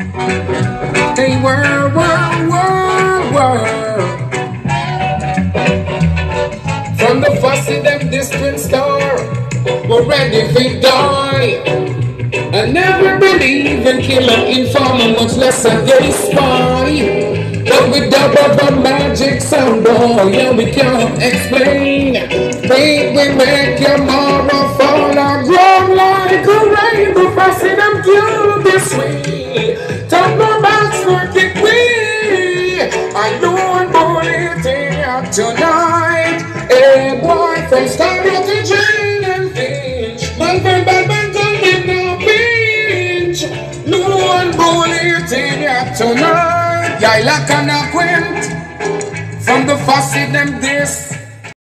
Hey, world, world, world, world. From the fussy them this Twinstar, we're ready for die. I never believe in killing informer, much less a gay spy. But with dub of a magic sound boy, yeah, we can't explain. Fate will make your mama fall and grow like a rainbow, passing them through this way. Talk about smirking we. I know I'm bullet here tonight. Hey boy, from Star to Jane and Finch. Man, come in now, pinch. No one bullet here tonight. Yeah, like an acquaint. From the fussy them this.